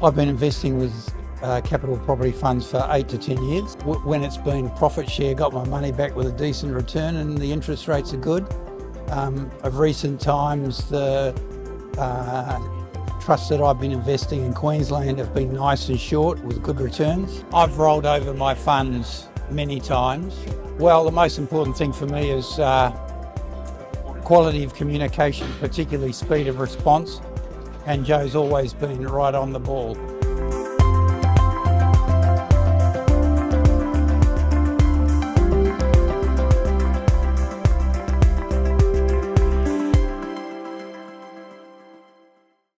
I've been investing with capital property funds for 8 to 10 years. When it's been profit share, got my money back with a decent return and the interest rates are good. Of recent times, the trusts that I've been investing in Queensland have been nice and short with good returns. I've rolled over my funds many times. Well, the most important thing for me is quality of communication, particularly speed of response, and Joe's always been right on the ball.